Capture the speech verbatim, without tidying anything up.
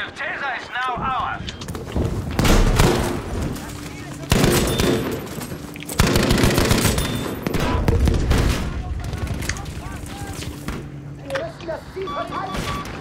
Certeza is now ours. Wir müssen das Ziel verteidigen!